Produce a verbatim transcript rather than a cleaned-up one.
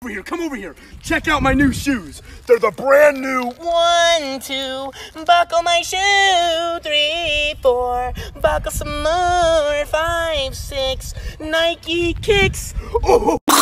over here, come over here. Check out my new shoes. They're the brand new One, two, buckle my shoe. Three, four, buckle some more. Five, six, Nike kicks. Oh.